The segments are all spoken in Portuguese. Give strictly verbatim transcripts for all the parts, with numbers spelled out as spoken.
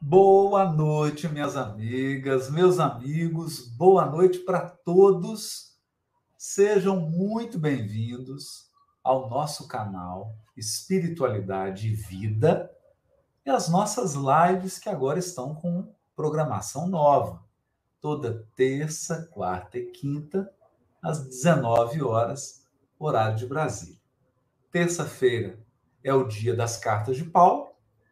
Boa noite, minhas amigas, meus amigos, boa noite para todos. Sejam muito bem-vindos ao nosso canal Espiritualidade e Vida e às nossas lives que agora estão com programação nova. Toda terça, quarta e quinta, às dezenove horas, horário de Brasília. Terça-feira é o dia das cartas de Paulo.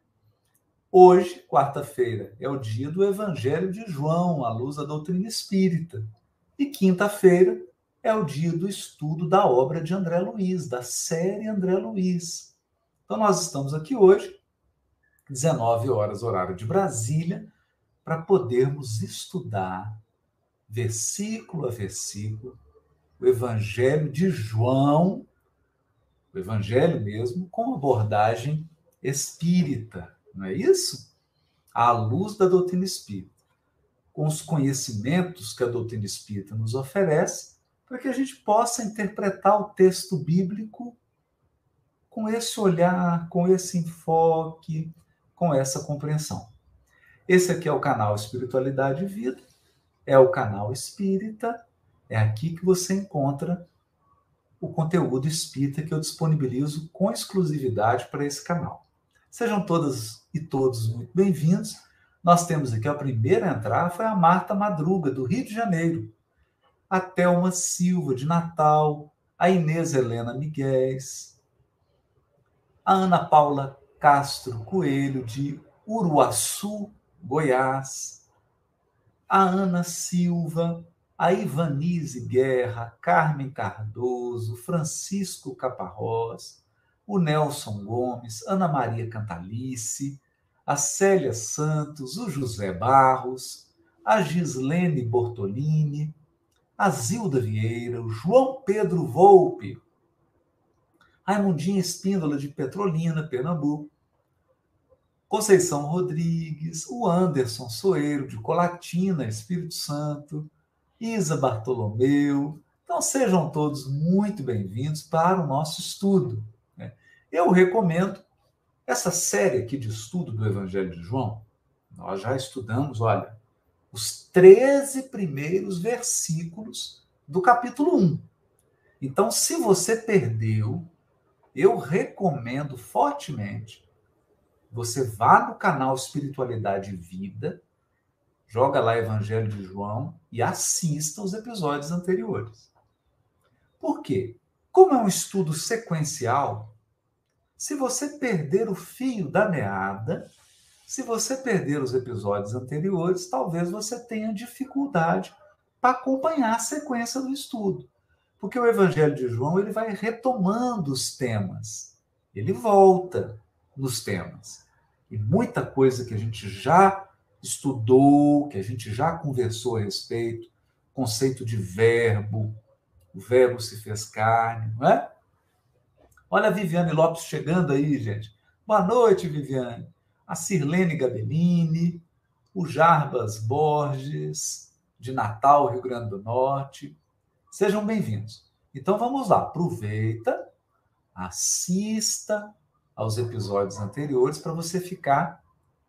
Hoje, quarta-feira, é o dia do Evangelho de João, à luz da doutrina espírita. E quinta-feira é o dia do estudo da obra de André Luiz, da série André Luiz. Então, nós estamos aqui hoje, dezenove horas, horário de Brasília, para podermos estudar, versículo a versículo, o Evangelho de João, o Evangelho mesmo, com abordagem espírita. Não é isso? À luz da doutrina espírita, com os conhecimentos que a doutrina espírita nos oferece, para que a gente possa interpretar o texto bíblico com esse olhar, com esse enfoque, com essa compreensão. Esse aqui é o canal Espiritualidade e Vida, é o canal espírita, é aqui que você encontra o conteúdo espírita que eu disponibilizo com exclusividade para esse canal. Sejam todas e todos muito bem-vindos. Nós temos aqui a primeira a entrar, foi a Marta Madruga, do Rio de Janeiro. A Thelma Silva, de Natal. A Inês Helena Miguéis. A Ana Paula Castro Coelho, de Uruaçu, Goiás. A Ana Silva. A Ivanise Guerra, Carmen Cardoso, Francisco Caparrós, o Nelson Gomes, Ana Maria Cantalice, a Célia Santos, o José Barros, a Gislene Bortolini, a Zilda Vieira, o João Pedro Volpe, a Raimundinha Espíndola, de Petrolina, Pernambuco, Conceição Rodrigues, o Anderson Soeiro, de Colatina, Espírito Santo, Isa Bartolomeu. Então, sejam todos muito bem-vindos para o nosso estudo. Eu recomendo essa série aqui de estudo do Evangelho de João. Nós já estudamos, olha, os treze primeiros versículos do capítulo um. Então, se você perdeu, eu recomendo fortemente você vá no canal Espiritualidade e Vida, joga lá Evangelho de João e assista os episódios anteriores. Por quê? Como é um estudo sequencial, se você perder o fio da meada, se você perder os episódios anteriores, talvez você tenha dificuldade para acompanhar a sequência do estudo. Porque o Evangelho de João ele vai retomando os temas, ele volta nos temas. E muita coisa que a gente já estudou, que a gente já conversou a respeito, conceito de verbo, o verbo se fez carne, não é? Olha a Viviane Lopes chegando aí, gente. Boa noite, Viviane. A Sirlene Gabellini, o Jarbas Borges, de Natal, Rio Grande do Norte. Sejam bem-vindos. Então vamos lá, aproveita, assista aos episódios anteriores para você ficar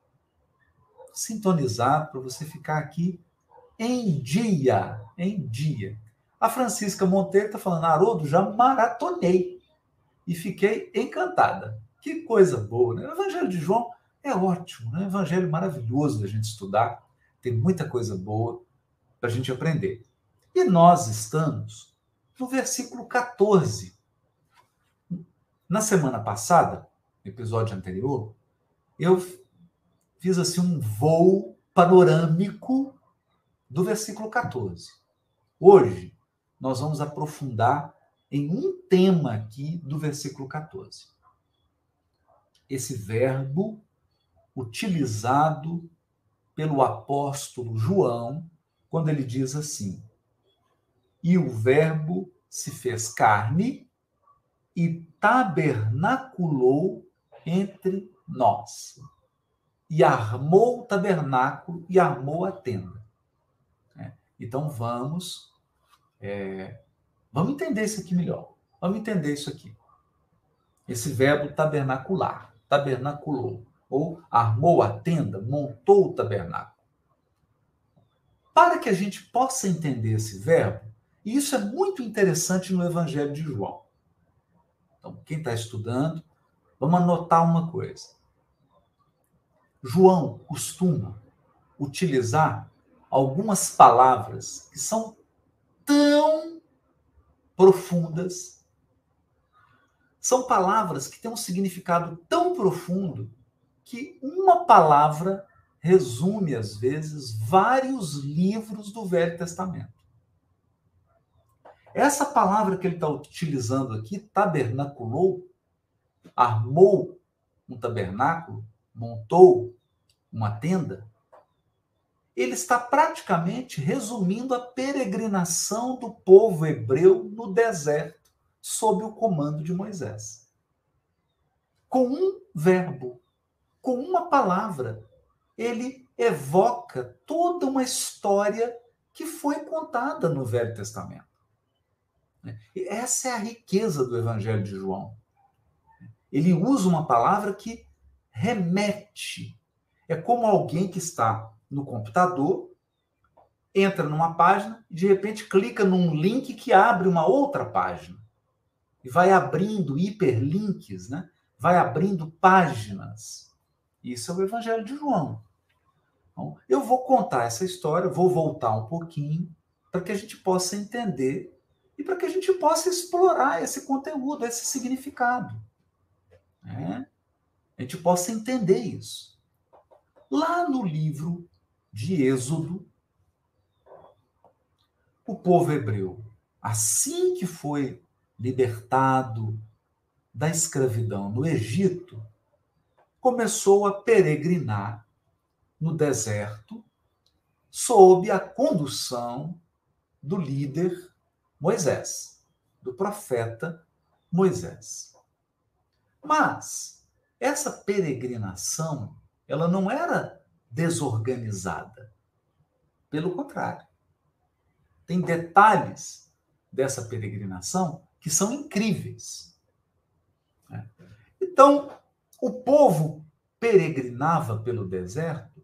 sintonizado, para você ficar aqui em dia, em dia. A Francisca Monteiro está falando, Haroldo, já maratonei e fiquei encantada. Que coisa boa, né? O Evangelho de João é ótimo, né? É um evangelho maravilhoso da gente estudar, tem muita coisa boa para a gente aprender. E nós estamos no versículo catorze. Na semana passada, no episódio anterior, eu fiz assim um voo panorâmico do versículo catorze. Hoje, nós vamos aprofundar em um tema aqui do versículo catorze. Esse verbo utilizado pelo apóstolo João, quando ele diz assim, e o verbo se fez carne e tabernaculou entre nós. E armou o tabernáculo e armou a tenda. Então vamos, é, vamos entender isso aqui melhor. Vamos entender isso aqui. Esse verbo tabernacular, tabernaculou. ou armou a tenda, montou o tabernáculo. Para que a gente possa entender esse verbo, e isso é muito interessante no Evangelho de João. Então, quem está estudando, vamos anotar uma coisa. João costuma utilizar algumas palavras que são tão profundas, são palavras que têm um significado tão profundo que uma palavra resume, às vezes, vários livros do Velho Testamento. Essa palavra que ele está utilizando aqui, tabernaculou, armou um tabernáculo, montou uma tenda, ele está praticamente resumindo a peregrinação do povo hebreu no deserto, sob o comando de Moisés. Com um verbo, com uma palavra, ele evoca toda uma história que foi contada no Velho Testamento. E essa é a riqueza do Evangelho de João. Ele usa uma palavra que remete. É como alguém que está no computador, entra numa página e, de repente, clica num link que abre uma outra página. E vai abrindo hiperlinks, né? Vai abrindo páginas. Isso é o Evangelho de João. Então, eu vou contar essa história, vou voltar um pouquinho, para que a gente possa entender e para que a gente possa explorar esse conteúdo, esse significado. Né? A gente possa entender isso. Lá no livro de Êxodo, o povo hebreu, assim que foi libertado da escravidão no Egito, começou a peregrinar no deserto sob a condução do líder Moisés, do profeta Moisés. Mas essa peregrinação, ela não era desorganizada. Pelo contrário. Tem detalhes dessa peregrinação que são incríveis. Então, o povo peregrinava pelo deserto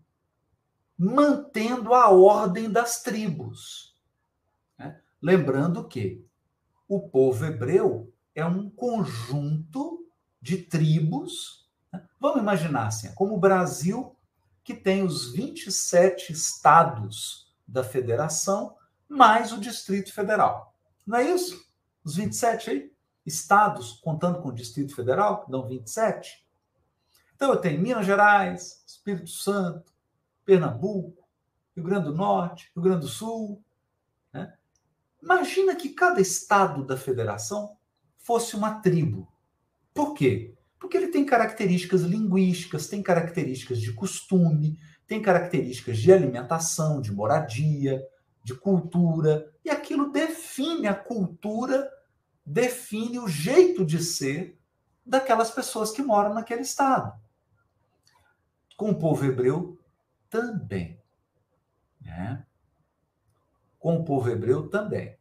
mantendo a ordem das tribos. Lembrando que o povo hebreu é um conjunto de tribos. Vamos imaginar assim, como o Brasil, que tem os vinte e sete estados da federação, mais o Distrito Federal. Não é isso? Os vinte e sete aí? Estados, contando com o Distrito Federal, dão vinte e sete. Então, eu tenho Minas Gerais, Espírito Santo, Pernambuco, Rio Grande do Norte, Rio Grande do Sul. Né? Imagina que cada estado da federação fosse uma tribo. Por quê? Porque ele tem características linguísticas, tem características de costume, tem características de alimentação, de moradia, de cultura, e aquilo define a cultura, define o jeito de ser daquelas pessoas que moram naquele estado. Com o povo hebreu, também. Né? Com o povo hebreu, também.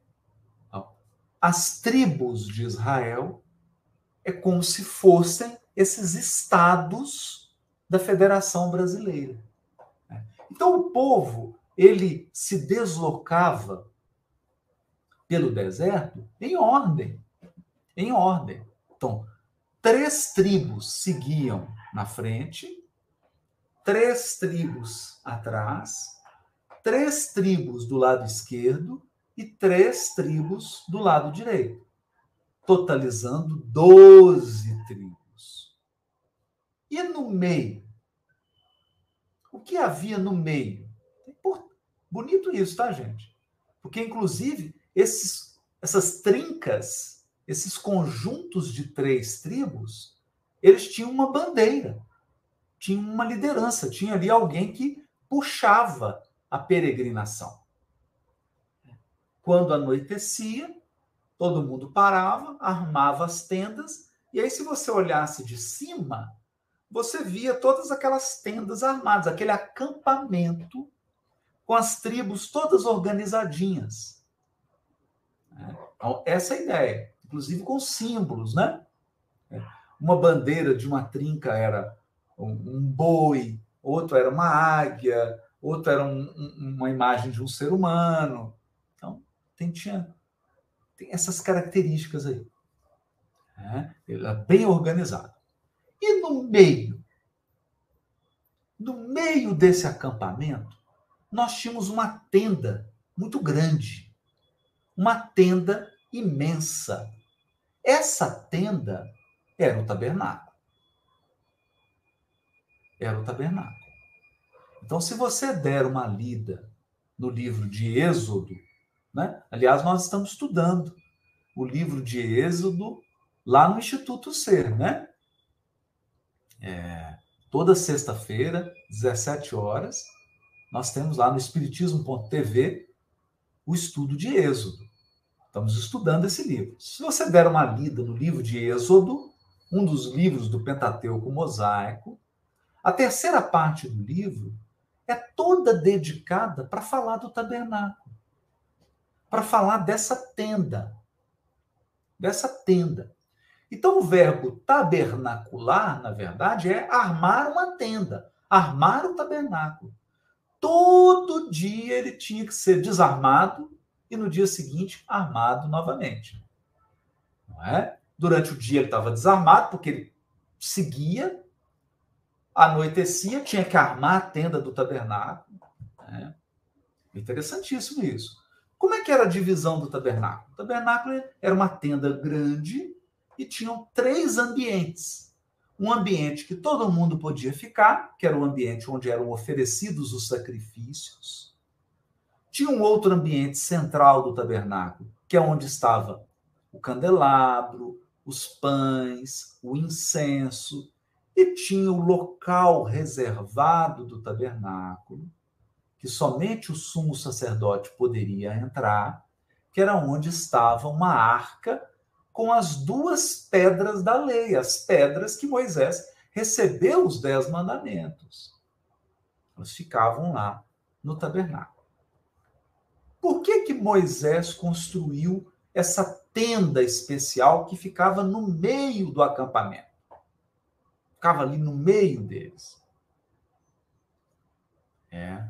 As tribos de Israel é como se fossem esses estados da Federação Brasileira. Então, o povo, ele se deslocava pelo deserto em ordem. Em ordem. Então, três tribos seguiam na frente, três tribos atrás, três tribos do lado esquerdo e três tribos do lado direito, totalizando doze tribos. E no meio? O que havia no meio? Bonito isso, tá, gente? Porque, inclusive, esses, essas trincas, esses conjuntos de três tribos, eles tinham uma bandeira, tinham uma liderança, tinha ali alguém que puxava a peregrinação. Quando anoitecia, todo mundo parava, armava as tendas, e aí, se você olhasse de cima, você via todas aquelas tendas armadas, aquele acampamento com as tribos todas organizadinhas. Então, essa é a ideia, inclusive com símbolos, né? Uma bandeira de uma trinca era um, um boi, outro era uma águia, outro era um, um, uma imagem de um ser humano. Então, tem, tinha, tem essas características aí. Né? Ele é bem organizado. E no meio, no meio desse acampamento, nós tínhamos uma tenda muito grande, uma tenda imensa. Essa tenda era o tabernáculo. Era o tabernáculo. Então, se você der uma lida no livro de Êxodo, né? Aliás, nós estamos estudando o livro de Êxodo lá no Instituto Ser, né? É, toda sexta-feira, dezessete horas, nós temos lá no espiritismo ponto t v o estudo de Êxodo. Estamos estudando esse livro. Se você der uma lida no livro de Êxodo, um dos livros do Pentateuco mosaico, a terceira parte do livro é toda dedicada para falar do tabernáculo, para falar dessa tenda, dessa tenda. Então, o verbo tabernacular, na verdade, é armar uma tenda, armar o tabernáculo. Todo dia ele tinha que ser desarmado e no dia seguinte armado novamente. Não é? Durante o dia ele estava desarmado, porque ele seguia, anoitecia, tinha que armar a tenda do tabernáculo. Né? Interessantíssimo isso. Como é que era a divisão do tabernáculo? O tabernáculo era uma tenda grande e tinham três ambientes. Um ambiente que todo mundo podia ficar, que era o ambiente onde eram oferecidos os sacrifícios. Tinha um outro ambiente central do tabernáculo, que é onde estava o candelabro, os pães, o incenso, e tinha o local reservado do tabernáculo, que somente o sumo sacerdote poderia entrar, que era onde estava uma arca com as duas pedras da lei, as pedras que Moisés recebeu os dez mandamentos. Elas ficavam lá no tabernáculo. Por que que Moisés construiu essa tenda especial que ficava no meio do acampamento? Ficava ali no meio deles. É.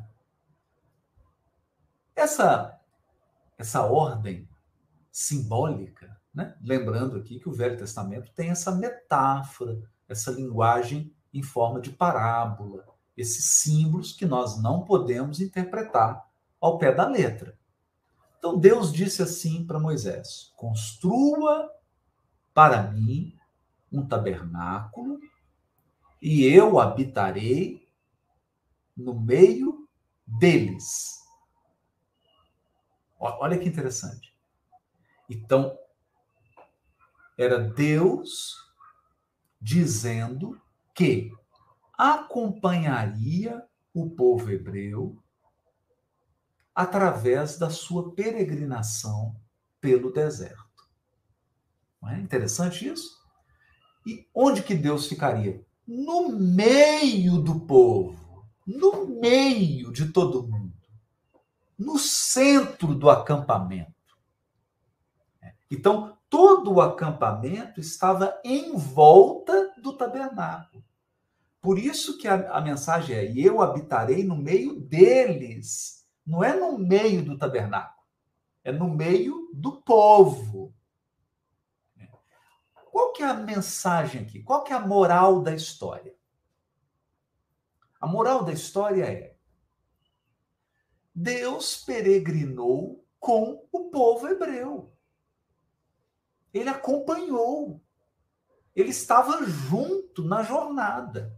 Essa, essa ordem simbólica, né? Lembrando aqui que o Velho Testamento tem essa metáfora, essa linguagem em forma de parábola, esses símbolos que nós não podemos interpretar ao pé da letra. Então Deus disse assim para Moisés: construa para mim um tabernáculo e eu habitarei no meio deles. Olha que interessante. Então, era Deus dizendo que acompanharia o povo hebreu através da sua peregrinação pelo deserto. Não é interessante isso? E onde que Deus ficaria? No meio do povo, no meio de todo mundo, no centro do acampamento. Então, todo o acampamento estava em volta do tabernáculo. Por isso que a, a mensagem é: e eu habitarei no meio deles. Não é no meio do tabernáculo, é no meio do povo. Qual que é a mensagem aqui? Qual que é a moral da história? A moral da história é: Deus peregrinou com o povo hebreu. Ele acompanhou. Ele estava junto na jornada.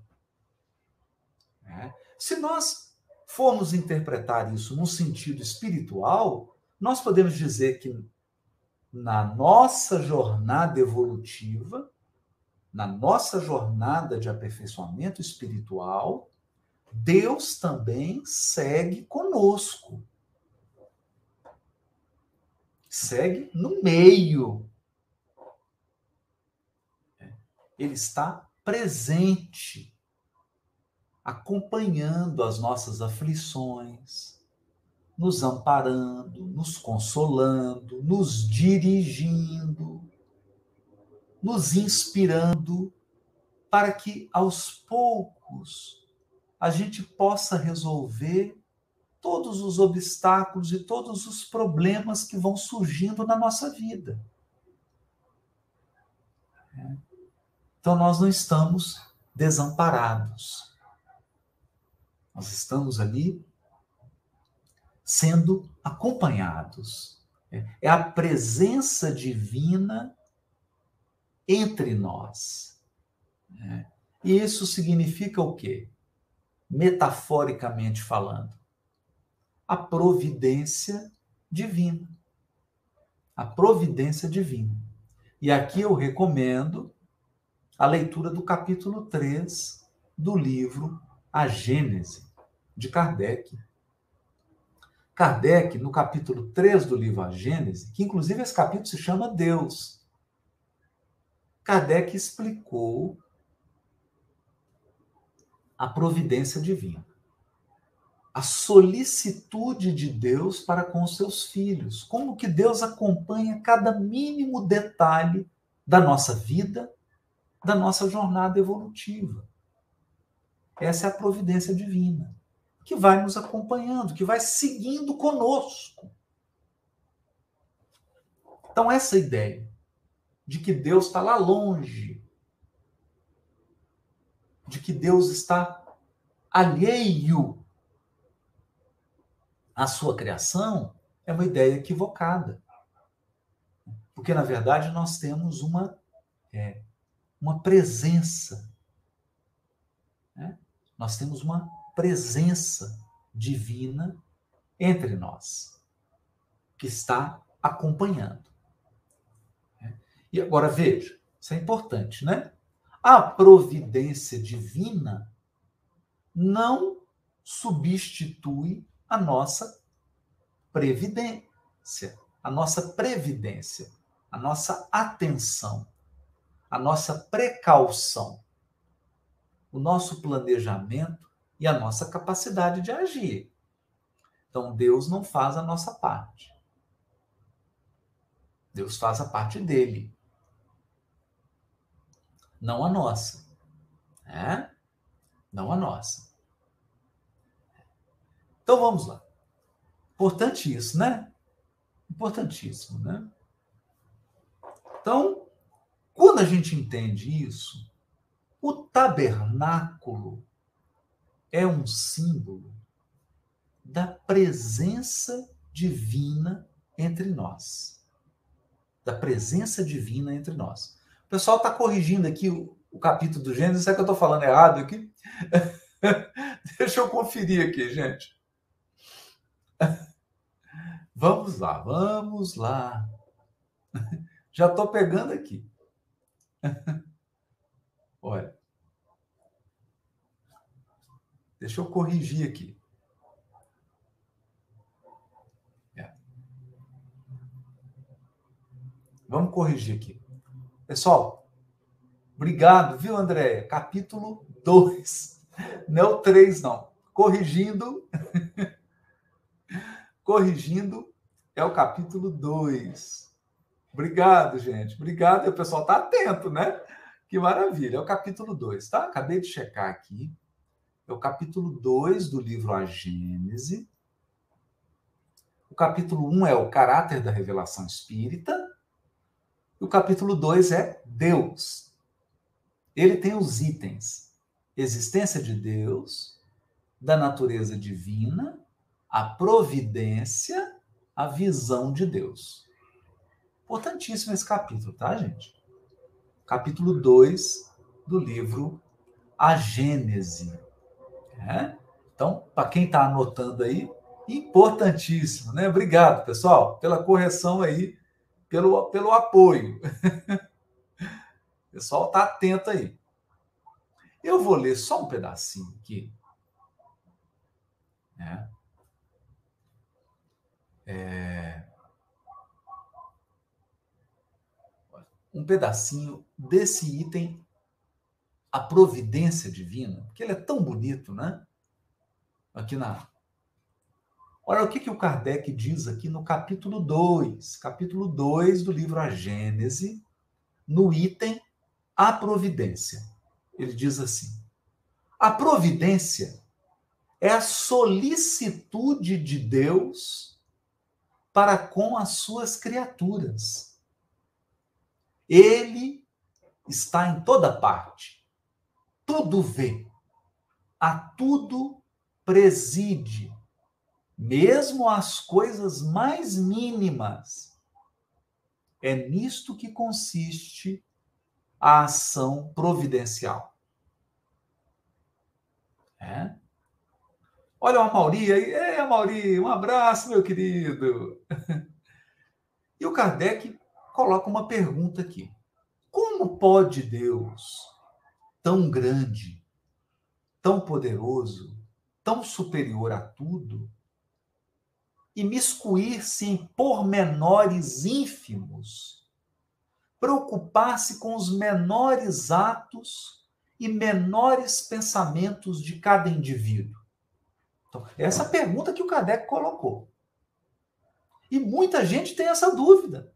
É. Se nós formos interpretar isso num sentido espiritual, nós podemos dizer que na nossa jornada evolutiva, na nossa jornada de aperfeiçoamento espiritual, Deus também segue conosco. Segue no meio. Ele está presente, acompanhando as nossas aflições, nos amparando, nos consolando, nos dirigindo, nos inspirando, para que aos poucos poucos a gente possa resolver todos os obstáculos e todos os problemas que vão surgindo na nossa vida. Então, nós não estamos desamparados. Nós estamos ali sendo acompanhados. É a presença divina entre nós. E isso significa o quê? Metaforicamente falando, a providência divina. A providência divina. E aqui eu recomendo a leitura do capítulo três do livro A Gênese, de Kardec. Kardec, no capítulo três do livro A Gênese, que inclusive esse capítulo se chama Deus, Kardec explicou a providência divina, a solicitude de Deus para com os seus filhos, como que Deus acompanha cada mínimo detalhe da nossa vida, da nossa jornada evolutiva. Essa é a providência divina, que vai nos acompanhando, que vai seguindo conosco. Então, essa ideia de que Deus está lá longe, de que Deus está alheio à sua criação, é uma ideia equivocada. Porque, na verdade, nós temos uma, é, uma presença. Né? Nós temos uma presença divina entre nós, que está acompanhando. E agora, veja, isso é importante, né? A providência divina não substitui a nossa previdência, a nossa previdência, a nossa atenção, a nossa precaução, o nosso planejamento e a nossa capacidade de agir. Então, Deus não faz a nossa parte. Deus faz a parte dele, não a nossa. Né? Não a nossa. Então, vamos lá. Importante isso, né? Importantíssimo, né? Então, quando a gente entende isso, o tabernáculo é um símbolo da presença divina entre nós. Da presença divina entre nós. O pessoal está corrigindo aqui o, o capítulo do Gênesis. Será que eu estou falando errado aqui? Deixa eu conferir aqui, gente. Vamos lá, vamos lá. Já estou pegando aqui. Olha. Deixa eu corrigir aqui. É. Vamos corrigir aqui. Pessoal, obrigado, viu, Andréia? Capítulo dois. Não é o três, não. Corrigindo. Corrigindo é o capítulo dois. Obrigado, gente. Obrigado. O pessoal está atento, né? Que maravilha. É o capítulo dois, tá? Acabei de checar aqui. É o capítulo dois do livro A Gênese. O capítulo um é o caráter da revelação espírita. E o capítulo dois é Deus. Ele tem os itens: existência de Deus, da natureza divina, a providência, a visão de Deus. Importantíssimo esse capítulo, tá, gente? Capítulo dois do livro A Gênese. É? Então, para quem está anotando aí, importantíssimo, né? Obrigado, pessoal, pela correção aí, pelo, pelo apoio. O pessoal está atento aí. Eu vou ler só um pedacinho aqui. Né? É... Um pedacinho desse item, a providência divina, porque ele é tão bonito, né? Aqui na... Olha o que, que o Kardec diz aqui no capítulo dois, capítulo dois do livro A Gênese, no item A Providência. Ele diz assim: A providência é a solicitude de Deus para com as suas criaturas. Ele está em toda parte, tudo vê, a tudo preside, mesmo as coisas mais mínimas. É nisto que consiste a ação providencial. É? Olha o Amauri aí. Ei, Amauri, um abraço, meu querido. E o Kardec coloca uma pergunta aqui. Como pode Deus, tão grande, tão poderoso, tão superior a tudo, imiscuir-se em pormenores ínfimos, preocupar-se com os menores atos e menores pensamentos de cada indivíduo? Então, essa é a pergunta que o Kardec colocou. E muita gente tem essa dúvida.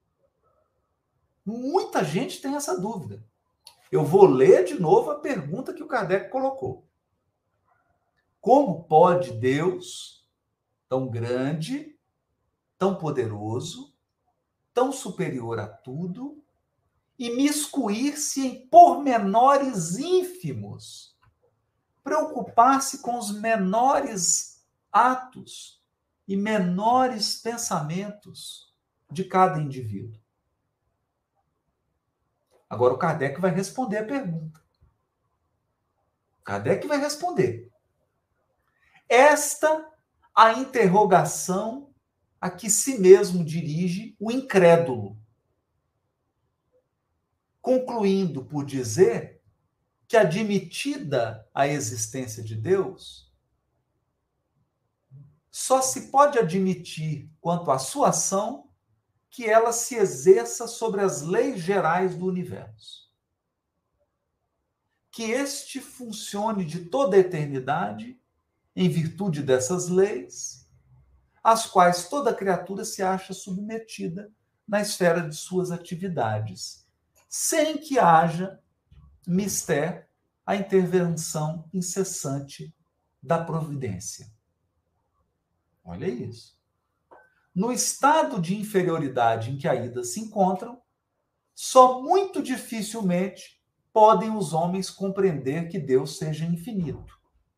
Muita gente tem essa dúvida. Eu vou ler de novo a pergunta que o Kardec colocou. Como pode Deus, tão grande, tão poderoso, tão superior a tudo, imiscuir-se em pormenores ínfimos, preocupar-se com os menores atos e menores pensamentos de cada indivíduo? Agora o Kardec vai responder a pergunta. O Kardec vai responder. Esta a interrogação a que si mesmo dirige o incrédulo, concluindo por dizer que, admitida a existência de Deus, só se pode admitir quanto à sua ação que ela se exerça sobre as leis gerais do universo. Que este funcione de toda a eternidade em virtude dessas leis, às quais toda criatura se acha submetida na esfera de suas atividades, sem que haja mister a intervenção incessante da providência. Olha isso. No estado de inferioridade em que ainda se encontram, só muito dificilmente podem os homens compreender que Deus seja infinito.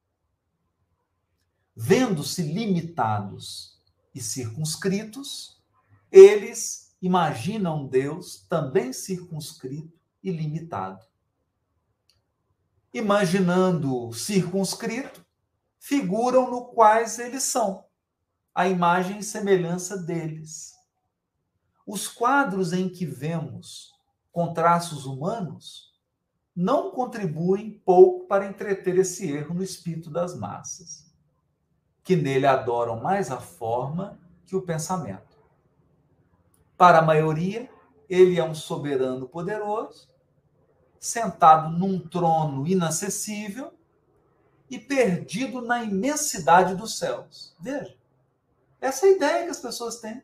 Vendo-se limitados e circunscritos, eles imaginam Deus também circunscrito e limitado. Imaginando circunscrito, figuram no quais eles são, a imagem e semelhança deles. Os quadros em que vemos com traços humanos não contribuem pouco para entreter esse erro no espírito das massas, que nele adoram mais a forma que o pensamento. Para a maioria, ele é um soberano poderoso, sentado num trono inacessível e perdido na imensidade dos céus. Veja, essa é a ideia que as pessoas têm.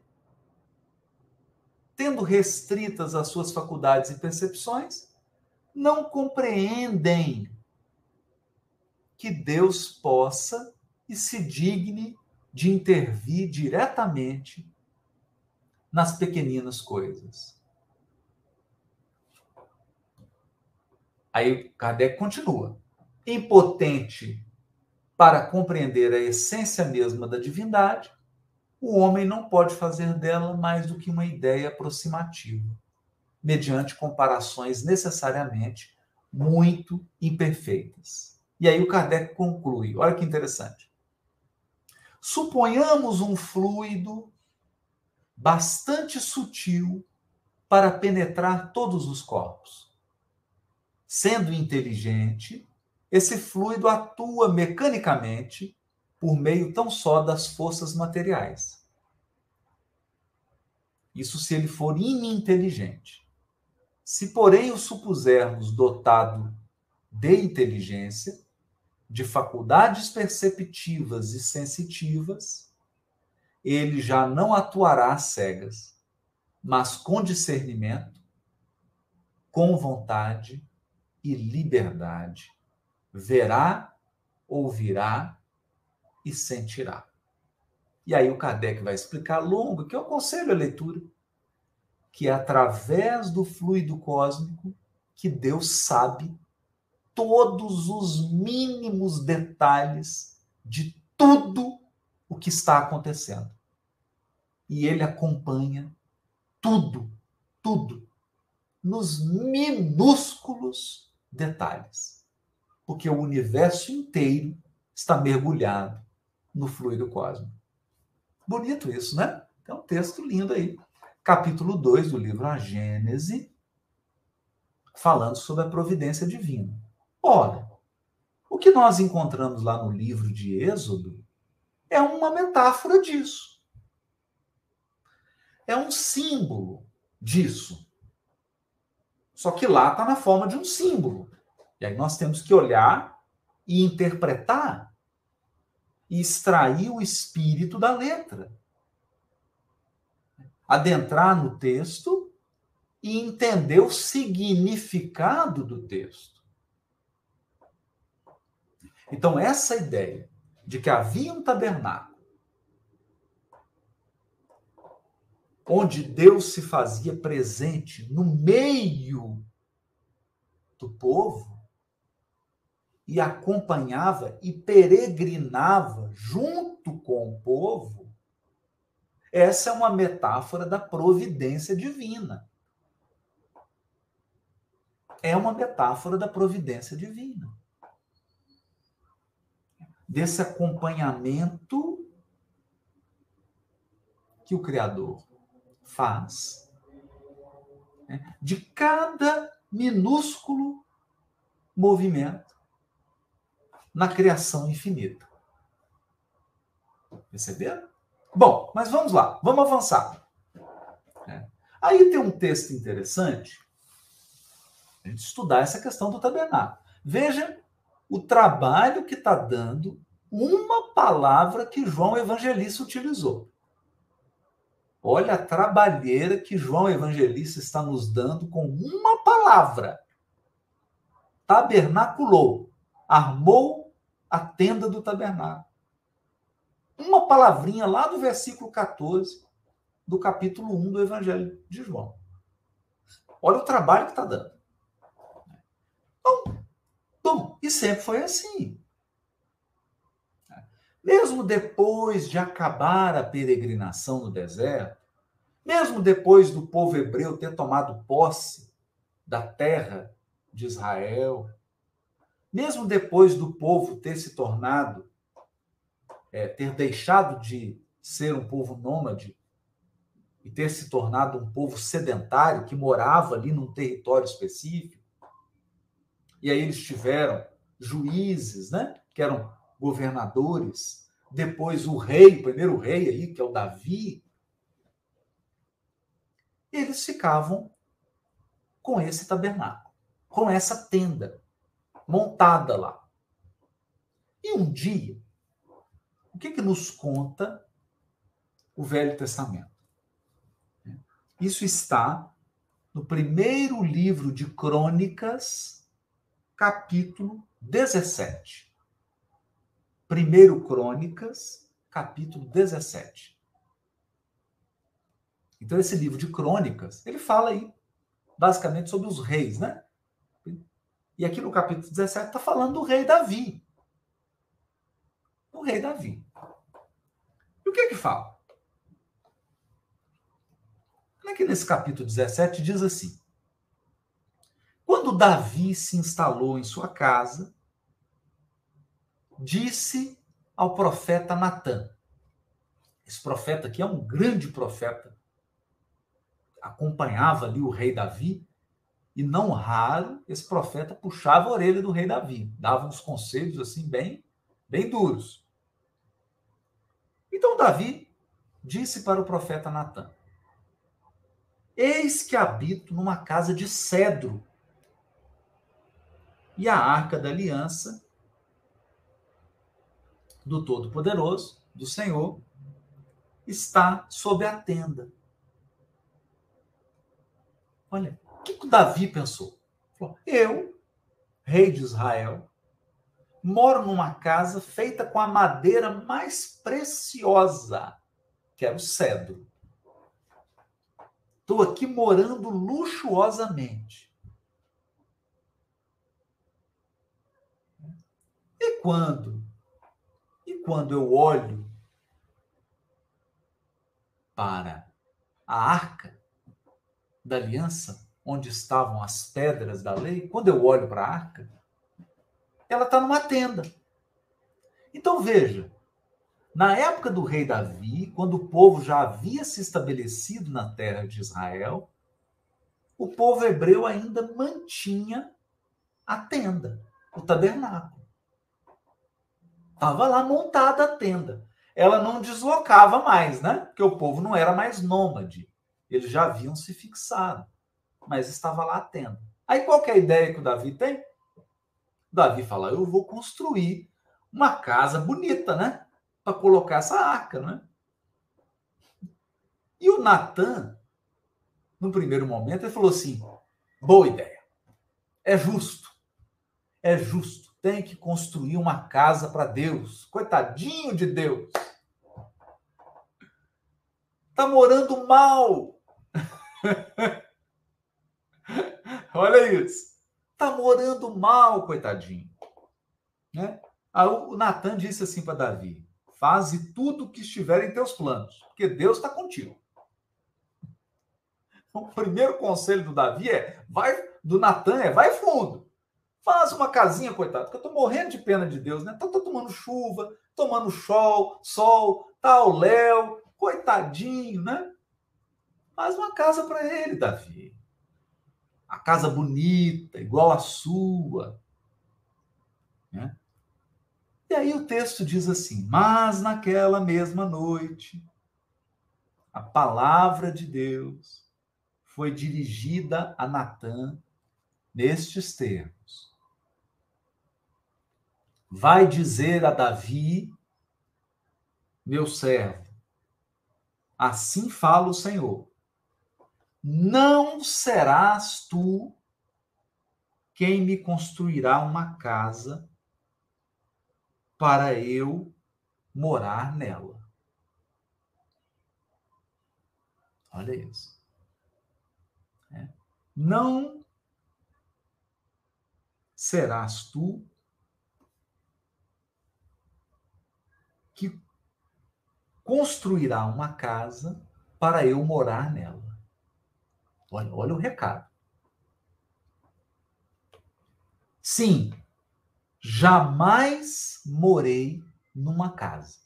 Tendo restritas as suas faculdades e percepções, não compreendem que Deus possa e se digne de intervir diretamente nas pequeninas coisas. Aí Kardec continua. Impotente para compreender a essência mesma da divindade, o homem não pode fazer dela mais do que uma ideia aproximativa, mediante comparações necessariamente muito imperfeitas. E aí o Kardec conclui, olha que interessante. Suponhamos um fluido bastante sutil para penetrar todos os corpos. Sendo inteligente, esse fluido atua mecanicamente por meio tão só das forças materiais. Isso se ele for ininteligente. Se, porém, o supusermos dotado de inteligência, de faculdades perceptivas e sensitivas, ele já não atuará às cegas, mas com discernimento, com vontade e liberdade. verá, ouvirá e sentirá. E aí o Kardec vai explicar longo, que eu aconselho a leitura, que é através do fluido cósmico que Deus sabe todos os mínimos detalhes de tudo o que está acontecendo. E ele acompanha tudo, tudo, nos minúsculos detalhes. Porque o universo inteiro está mergulhado no fluido cósmico. Bonito isso, né? É um texto lindo aí. Capítulo dois do livro A Gênese, falando sobre a providência divina. Ora, o que nós encontramos lá no livro de Êxodo é uma metáfora disso. É um símbolo disso. Só que lá está na forma de um símbolo. E aí nós temos que olhar e interpretar e extrair o espírito da letra. Adentrar no texto e entender o significado do texto. Então, essa ideia de que havia um tabernáculo onde Deus se fazia presente no meio do povo e acompanhava e peregrinava junto com o povo, essa é uma metáfora da providência divina. É uma metáfora da providência divina. Desse acompanhamento que o Criador faz, né, de cada minúsculo movimento na criação infinita. Perceberam? Bom, mas vamos lá, vamos avançar. É. Aí tem um texto interessante, a gente estudar essa questão do tabernáculo. Veja o trabalho que está dando uma palavra que João Evangelista utilizou. Olha a trabalheira que João Evangelista está nos dando com uma palavra. Tabernaculou, armou a tenda do tabernáculo. Uma palavrinha lá do versículo catorze do capítulo um do Evangelho de João. Olha o trabalho que está dando. Bom, bom, e sempre foi assim. Mesmo depois de acabar a peregrinação no deserto, mesmo depois do povo hebreu ter tomado posse da terra de Israel, mesmo depois do povo ter se tornado, é, ter deixado de ser um povo nômade e ter se tornado um povo sedentário que morava ali num território específico, e aí eles tiveram juízes, né, que eram governadores, depois o rei, o primeiro rei aí, que é o Davi, eles ficavam com esse tabernáculo, com essa tenda montada lá. E um dia, o que que nos conta o Velho Testamento? Isso está no primeiro livro de Crônicas, capítulo dezessete. Primeiro Crônicas, capítulo dezessete. Então, esse livro de Crônicas, ele fala aí, basicamente, sobre os reis, né? E aqui no capítulo dezessete está falando do rei Davi. O rei Davi. E o que é que fala? Aqui nesse capítulo dezessete diz assim: quando Davi se instalou em sua casa, disse ao profeta Natã. Esse profeta aqui é um grande profeta. Acompanhava ali o rei Davi, e não raro esse profeta puxava a orelha do rei Davi, dava uns conselhos assim bem, bem duros. Então Davi disse para o profeta Natã: eis que habito numa casa de cedro, e a arca da aliança do Todo-Poderoso, do Senhor, está sob a tenda. Olha, o que o Davi pensou? Eu, rei de Israel, Moro numa casa feita com a madeira mais preciosa, que era o cedro. Estou aqui morando luxuosamente. E quando? E quando eu olho para a arca da aliança, onde estavam as pedras da lei, quando eu olho para a arca, ela está numa tenda. Então veja, na época do rei Davi, quando o povo já havia se estabelecido na terra de Israel, o povo hebreu ainda mantinha a tenda, o tabernáculo. Estava lá montada a tenda. Ela não deslocava mais, né? Porque o povo não era mais nômade. Eles já haviam se fixado. Mas estava lá a tenda. Aí qual que é a ideia que o Davi tem? O Davi fala, eu vou construir uma casa bonita, né? Para colocar essa arca, né? E o Natan, no primeiro momento, ele falou assim, boa ideia. É justo. É justo. Tem que construir uma casa para Deus. Coitadinho de Deus. Tá morando mal. Olha isso. Tá morando mal, coitadinho. Né? Aí o Natan disse assim para Davi, faze tudo o que estiver em teus planos, porque Deus está contigo. O primeiro conselho do Davi é, vai, do Natan é, vai fundo. Faz uma casinha, coitado, porque eu tô morrendo de pena de Deus, né? Tô, tô tomando chuva, tomando sol, sol, tá o léu, coitadinho, né? Faz uma casa para ele, Davi. A casa bonita, igual a sua. Né? E aí o texto diz assim, mas naquela mesma noite, a palavra de Deus foi dirigida a Natã nestes termos. Vai dizer a Davi, meu servo, assim fala o Senhor, não serás tu quem me construirá uma casa para eu morar nela. Olha isso. É. Não serás tu que construirá uma casa para eu morar nela. Olha, olha o recado. Sim, jamais morei numa casa.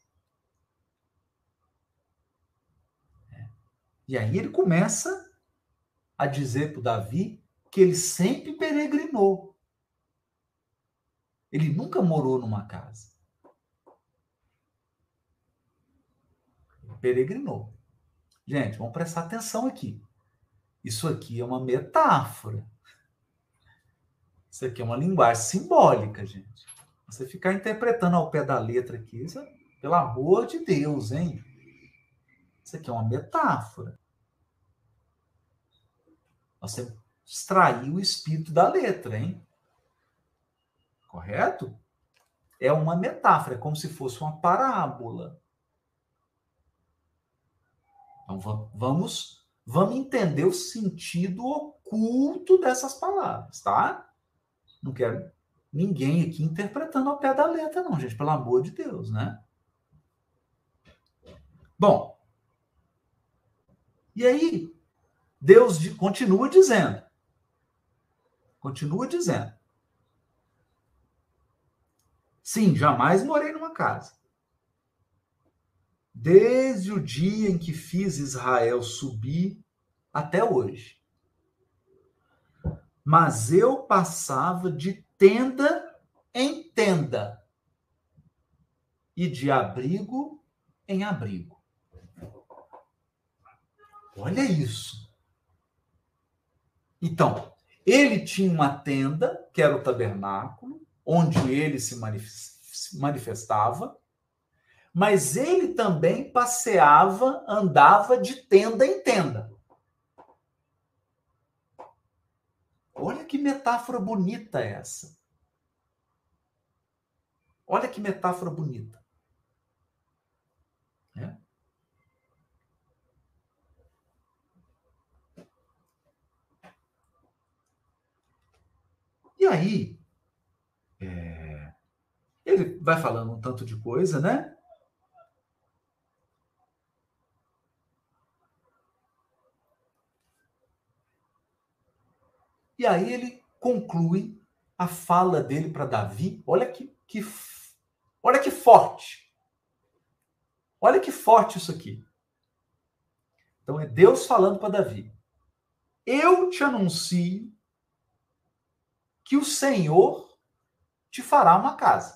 É. E aí ele começa a dizer para o Davi que ele sempre peregrinou. Ele nunca morou numa casa. Ele peregrinou. Gente, vamos prestar atenção aqui. Isso aqui é uma metáfora. Isso aqui é uma linguagem simbólica, gente. Você ficar interpretando ao pé da letra aqui, isso, pelo amor de Deus, hein? Isso aqui é uma metáfora. Você extraiu o espírito da letra, hein? Correto? É uma metáfora, é como se fosse uma parábola. Então vamos, vamos entender o sentido oculto dessas palavras, tá? Não quero ninguém aqui interpretando ao pé da letra, não, gente, pelo amor de Deus, né? Bom, e aí Deus continua dizendo, continua dizendo, sim, jamais morei numa casa. Desde o dia em que fiz Israel subir até hoje. Mas eu passava de tenda em tenda e de abrigo em abrigo. Olha isso. Então, ele tinha uma tenda, que era o tabernáculo, onde ele se manifestava, mas ele também passeava, andava de tenda em tenda. Olha que metáfora bonita essa. Olha que metáfora bonita. É. E aí, é, ele vai falando um tanto de coisa, né? E aí ele conclui a fala dele para Davi. Olha que, que, olha que forte. Olha que forte isso aqui. Então é Deus falando para Davi. Eu te anuncio que o Senhor te fará uma casa.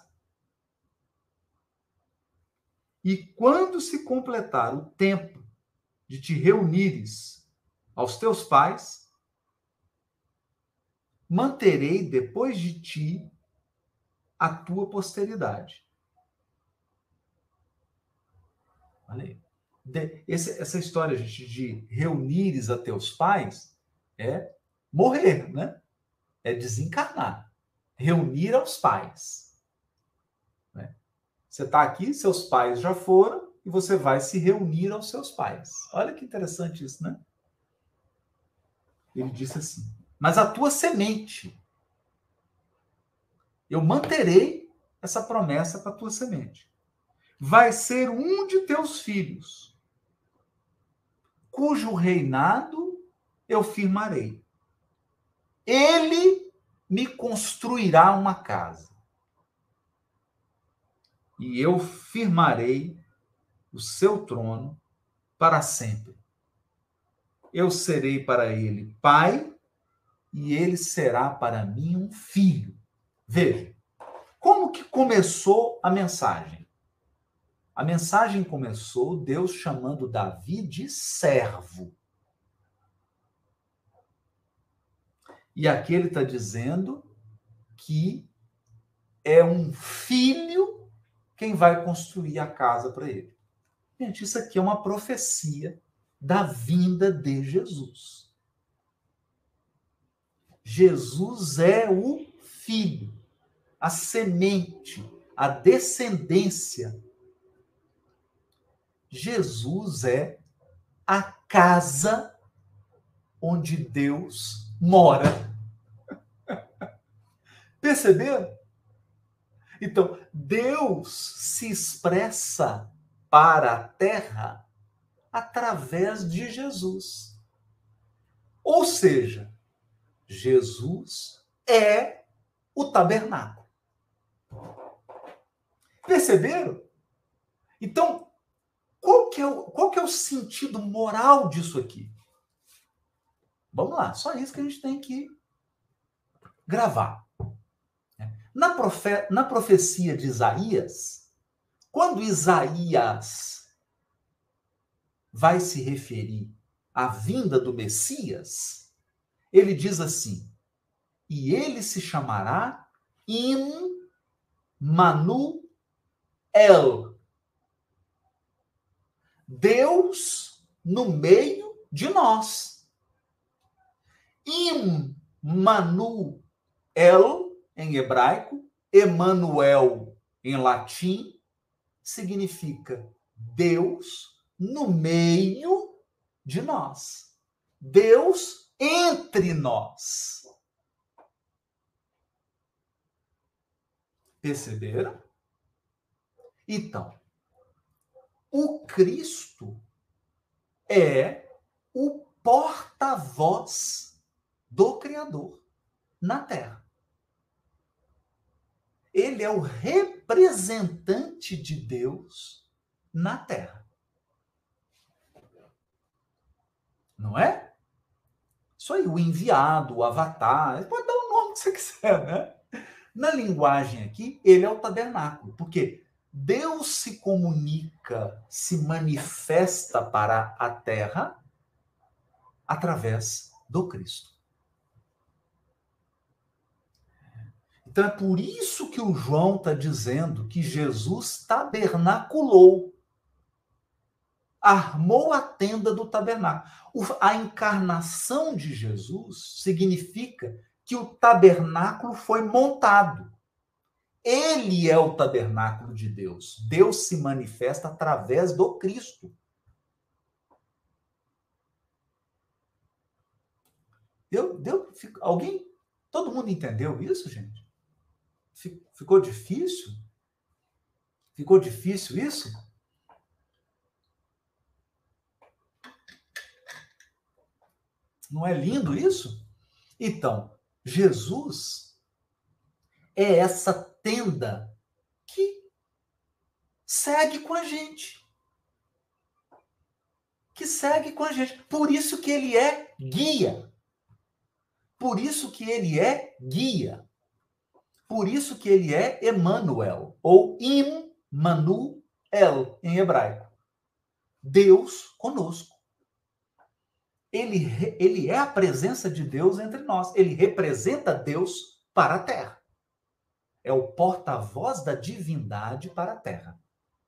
E quando se completar o tempo de te reunires aos teus pais, manterei depois de ti a tua posteridade. Olha aí. De, esse, essa história, gente, de reunires a teus pais é morrer, né? É desencarnar. Reunir aos pais. Né? Você está aqui, seus pais já foram, e você vai se reunir aos seus pais. Olha que interessante isso, né? Ele disse assim, mas a tua semente, eu manterei essa promessa para a tua semente. Vai ser um de teus filhos, cujo reinado eu firmarei. Ele me construirá uma casa. E eu firmarei o seu trono para sempre. Eu serei para ele pai, e ele será para mim um filho. Veja, como que começou a mensagem? A mensagem começou Deus chamando Davi de servo. E aqui ele está dizendo que é um filho quem vai construir a casa para ele. Gente, isso aqui é uma profecia da vinda de Jesus. Jesus é o filho, a semente, a descendência. Jesus é a casa onde Deus mora. Perceberam? Então, Deus se expressa para a terra através de Jesus. Ou seja, Jesus é o tabernáculo. Perceberam? Então, qual que é o, qual que é o sentido moral disso aqui? Vamos lá, só isso que a gente tem que gravar. Na, profe, na profecia de Isaías, quando Isaías vai se referir à vinda do Messias, ele diz assim, e ele se chamará Immanuel, Deus no meio de nós. Immanuel, em hebraico, Emanuel, em latim, significa Deus no meio de nós. Deus entre nós. Perceberam? Então, o Cristo é o porta-voz do Criador na Terra. Ele é o representante de Deus na Terra. Não é? Isso aí, o enviado, o avatar, pode dar o nome que você quiser, né? Na linguagem aqui, ele é o tabernáculo, porque Deus se comunica, se manifesta para a Terra através do Cristo. Então é por isso que o João está dizendo que Jesus tabernaculou, armou a tenda do tabernáculo. A encarnação de Jesus significa que o tabernáculo foi montado. ele é o tabernáculo de Deus. Deus se manifesta através do Cristo. Deu, deu, alguém, todo mundo entendeu isso, gente? Ficou difícil? Ficou difícil isso? Não é lindo isso? Então, Jesus é essa tenda que segue com a gente. Que segue com a gente. Por isso que ele é guia. Por isso que ele é guia. Por isso que ele é Emmanuel, ou Immanuel em hebraico. Deus conosco. Ele, ele é a presença de Deus entre nós. Ele representa Deus para a terra. É o porta-voz da divindade para a terra.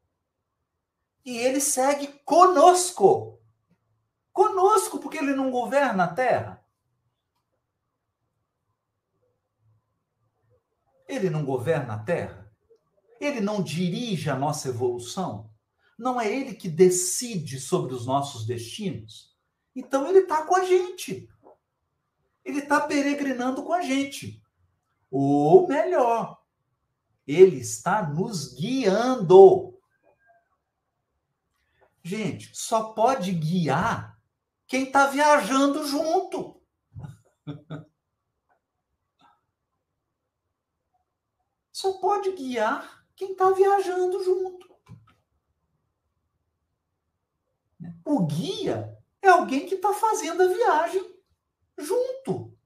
E ele segue conosco. Conosco, porque ele não governa a terra. Ele não governa a terra. Ele não dirige a nossa evolução. Não é ele que decide sobre os nossos destinos. Então ele está com a gente. Ele está peregrinando com a gente. Ou melhor, ele está nos guiando. Gente, só pode guiar quem está viajando junto. Só pode guiar quem está viajando junto. O guia é alguém que está fazendo a viagem junto.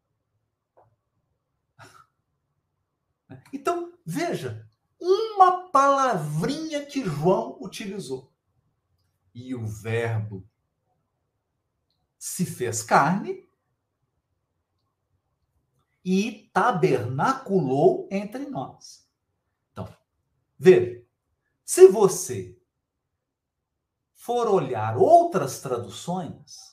Então, veja, uma palavrinha que João utilizou. E o verbo se fez carne e tabernaculou entre nós. Então, veja, se você for olhar outras traduções,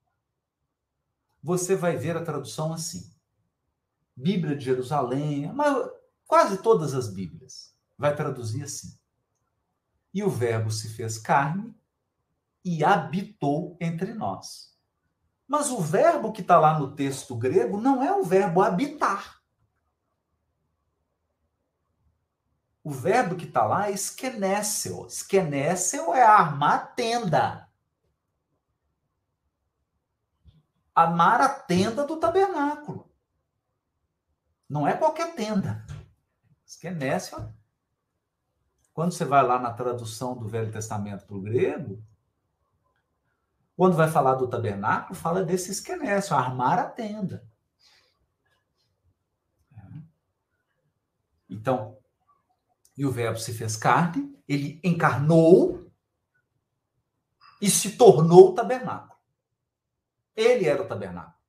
você vai ver a tradução assim. Bíblia de Jerusalém, mas quase todas as Bíblias vai traduzir assim. E o verbo se fez carne e habitou entre nós. Mas o verbo que está lá no texto grego não é o verbo habitar. O verbo que está lá é skenessel. Skenessel é armar tenda. Armar a tenda do tabernáculo. Não é qualquer tenda. Skenessel. Quando você vai lá na tradução do Velho Testamento para o grego, quando vai falar do tabernáculo, fala desse skenessel, armar a tenda. Então, e o verbo se fez carne, ele encarnou e se tornou o tabernáculo. Ele era o tabernáculo.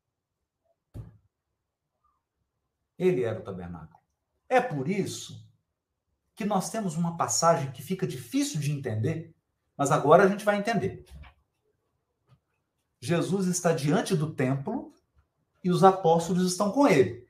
Ele era o tabernáculo. É por isso que nós temos uma passagem que fica difícil de entender, mas agora a gente vai entender. Jesus está diante do templo e os apóstolos estão com ele.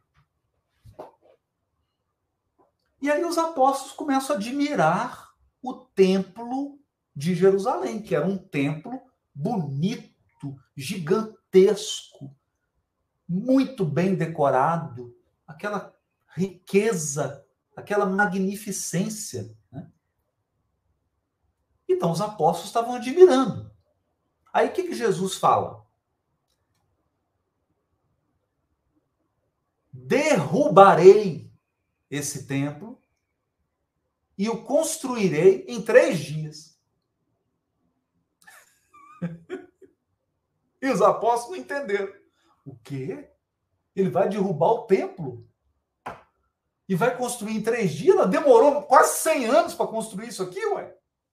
E aí os apóstolos começam a admirar o templo de Jerusalém, que era um templo bonito, gigantesco, muito bem decorado, aquela riqueza, aquela magnificência. Né? Então os apóstolos estavam admirando. Aí o que, que Jesus fala? Derrubarei esse templo e o construirei em três dias. E os apóstolos não entenderam. O quê? Ele vai derrubar o templo? E vai construir em três dias? Ela demorou quase cem anos para construir isso aqui, ué?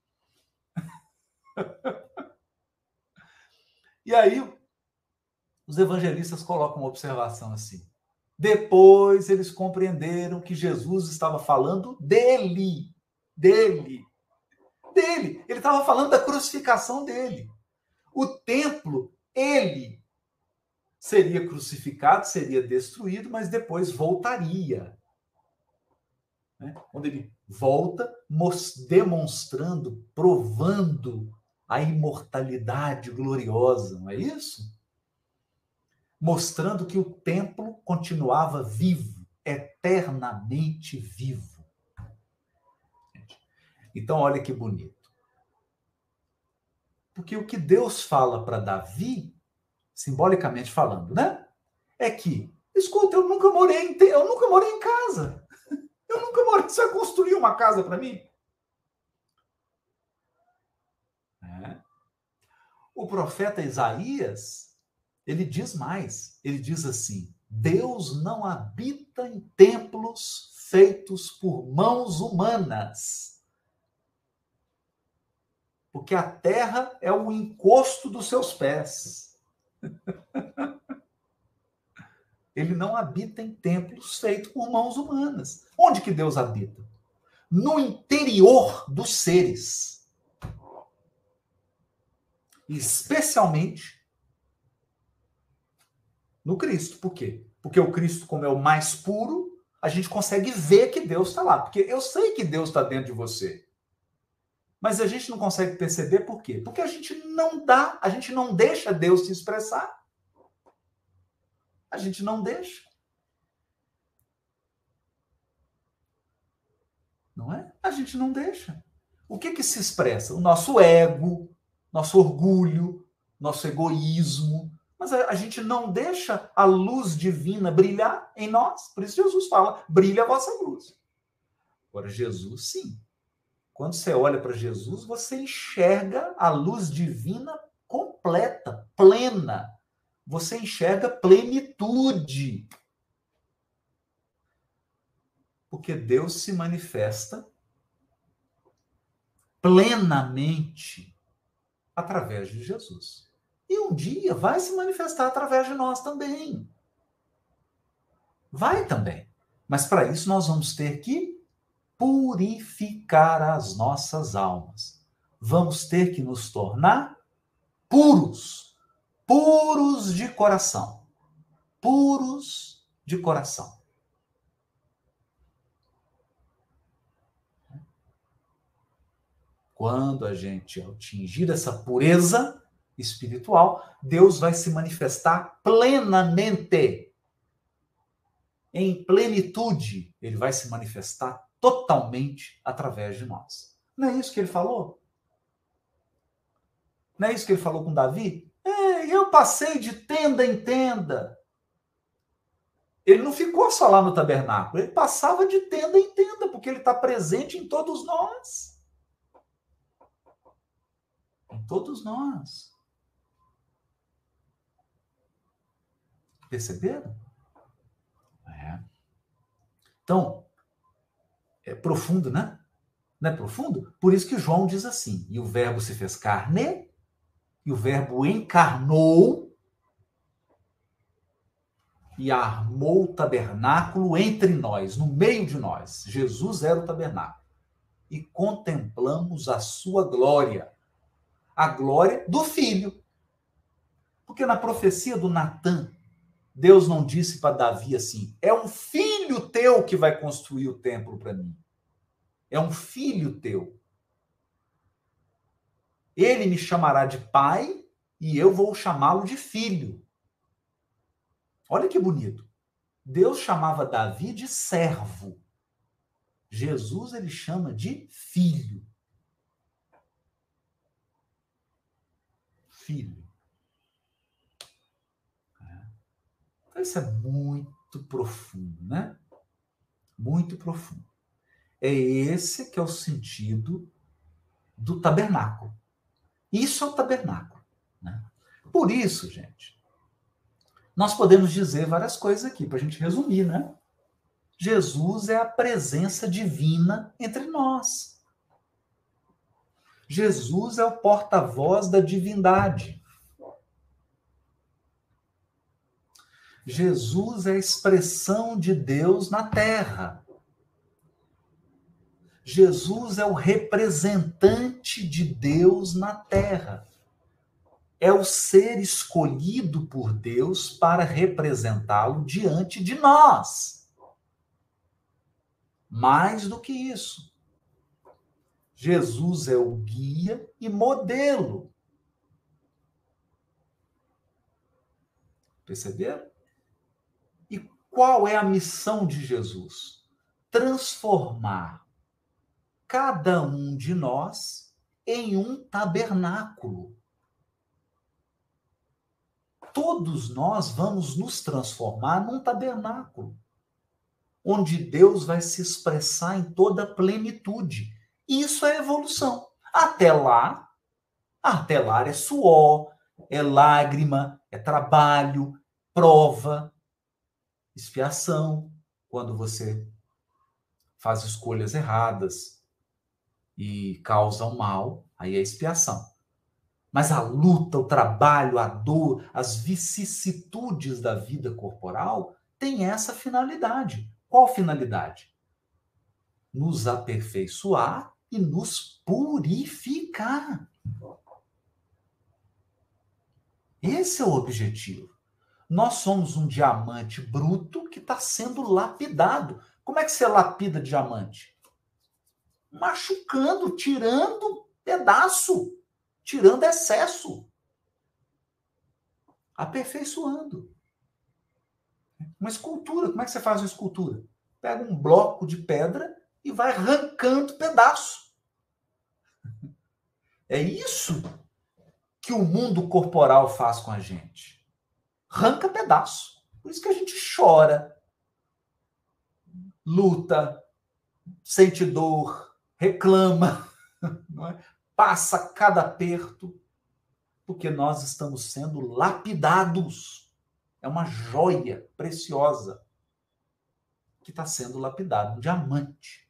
E aí, os evangelistas colocam uma observação assim. Depois eles compreenderam que Jesus estava falando dele. Dele. Dele. Ele estava falando da crucificação dele. O templo, ele seria crucificado, seria destruído, mas depois voltaria. né? Quando ele volta demonstrando, provando a imortalidade gloriosa, não é isso? Mostrando que o templo continuava vivo, eternamente vivo. Então, olha que bonito. Porque o que Deus fala para Davi, simbolicamente falando, né? É que, escuta, eu nunca morei em, eu nunca morei em casa. Eu nunca morei, você vai construir uma casa para mim? É. O profeta Isaías, ele diz mais, ele diz assim, Deus não habita em templos feitos por mãos humanas, porque a terra é o encosto dos seus pés. Ele não habita em templos feitos por mãos humanas. Onde que Deus habita? No interior dos seres. Especialmente no Cristo. Por quê? Porque o Cristo, como é o mais puro, a gente consegue ver que Deus está lá. Porque eu sei que Deus está dentro de você. Mas a gente não consegue perceber por quê? Porque a gente não dá, a gente não deixa Deus se expressar. A gente não deixa. Não é? A gente não deixa. O que que se expressa? O nosso ego, nosso orgulho, nosso egoísmo. Mas a, a gente não deixa a luz divina brilhar em nós. Por isso Jesus fala, brilha a vossa luz. Agora, Jesus, sim. Quando você olha para Jesus, você enxerga a luz divina completa, plena. Você enxerga plenitude. Porque Deus se manifesta plenamente através de Jesus. E um dia vai se manifestar através de nós também. Vai também. Mas para isso nós vamos ter que purificar as nossas almas. Vamos ter que nos tornar puros. Puros de coração. Puros de coração. Quando a gente atingir essa pureza espiritual, Deus vai se manifestar plenamente. Em plenitude, ele vai se manifestar totalmente através de nós. Não é isso que ele falou? Não é isso que ele falou com Davi? É, eu passei de tenda em tenda. Ele não ficou só lá no tabernáculo, ele passava de tenda em tenda, porque ele está presente em todos nós. Em todos nós. Perceberam? É. Então, é profundo, né? Não é profundo? Por isso que João diz assim, e o verbo se fez carne, e o verbo encarnou, e armou o tabernáculo entre nós, no meio de nós. Jesus era o tabernáculo. E contemplamos a sua glória. A glória do Filho. Porque na profecia do Natã, Deus não disse para Davi assim, é um filho teu que vai construir o templo para mim. É um filho teu. Ele me chamará de pai e eu vou chamá-lo de filho. Olha que bonito. Deus chamava Davi de servo. Jesus ele chama de filho. Filho. Então isso é muito profundo, né? Muito profundo. É esse que é o sentido do tabernáculo. Isso é o tabernáculo, né? Por isso, gente, nós podemos dizer várias coisas aqui, para a gente resumir, né? Jesus é a presença divina entre nós. Jesus é o porta-voz da divindade. Jesus é a expressão de Deus na terra. Jesus é o representante de Deus na terra. É o ser escolhido por Deus para representá-lo diante de nós. Mais do que isso, Jesus é o guia e modelo. Perceberam? E qual é a missão de Jesus? Transformar cada um de nós em um tabernáculo. Todos nós vamos nos transformar num tabernáculo, onde Deus vai se expressar em toda a plenitude. Isso é evolução. Até lá, até lá é suor, é lágrima, é trabalho, prova, expiação, quando você faz escolhas erradas e causa o mal, aí é expiação. Mas a luta, o trabalho, a dor, as vicissitudes da vida corporal têm essa finalidade. Qual finalidade? Nos aperfeiçoar e nos purificar. Esse é o objetivo. Nós somos um diamante bruto que está sendo lapidado. Como é que você lapida diamante? Machucando, tirando pedaço, tirando excesso, aperfeiçoando. Uma escultura, como é que você faz uma escultura? Pega um bloco de pedra e vai arrancando pedaço. É isso que o mundo corporal faz com a gente. Arranca pedaço. Por isso que a gente chora, luta, sente dor, reclama, não é? Passa cada aperto, porque nós estamos sendo lapidados. É uma joia preciosa que está sendo lapidada, um diamante.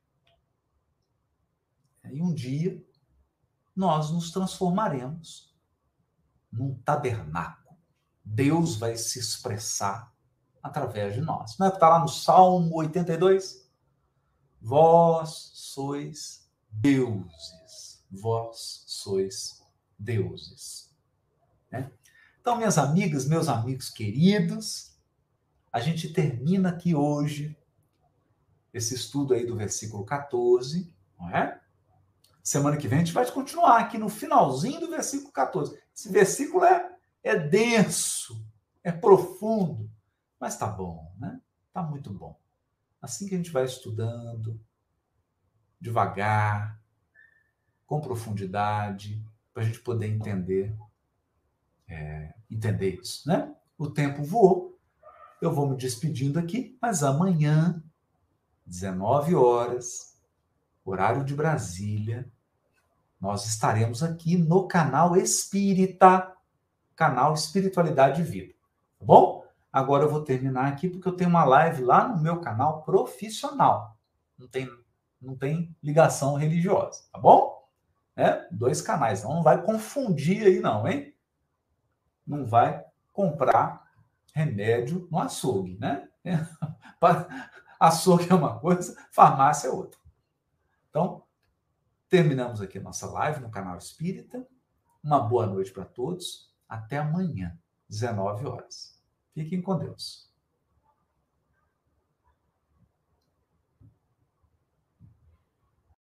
E um dia nós nos transformaremos num tabernáculo. Deus vai se expressar através de nós. Não é que está lá no Salmo oitenta e dois? Vós sois deuses. Vós sois deuses. Né? Então, minhas amigas, meus amigos queridos, a gente termina aqui hoje esse estudo aí do versículo catorze, não é? Semana que vem a gente vai continuar aqui no finalzinho do versículo catorze. Esse versículo é, é denso, é profundo, mas tá bom, né? Tá muito bom. Assim que a gente vai estudando, devagar, com profundidade, para a gente poder entender, é, entender isso, né? O tempo voou, eu vou me despedindo aqui, mas amanhã, dezenove horas, horário de Brasília, nós estaremos aqui no canal Espírita, canal Espiritualidade e Vida, tá bom? Agora eu vou terminar aqui porque eu tenho uma live lá no meu canal profissional. Não tem, não tem ligação religiosa, tá bom? É, dois canais, então não vai confundir aí não, hein? Não vai comprar remédio no açougue, né? Açougue é uma coisa, farmácia é outra. Então, terminamos aqui a nossa live no canal Espírita. Uma boa noite para todos. Até amanhã, dezenove horas. Fiquem com Deus.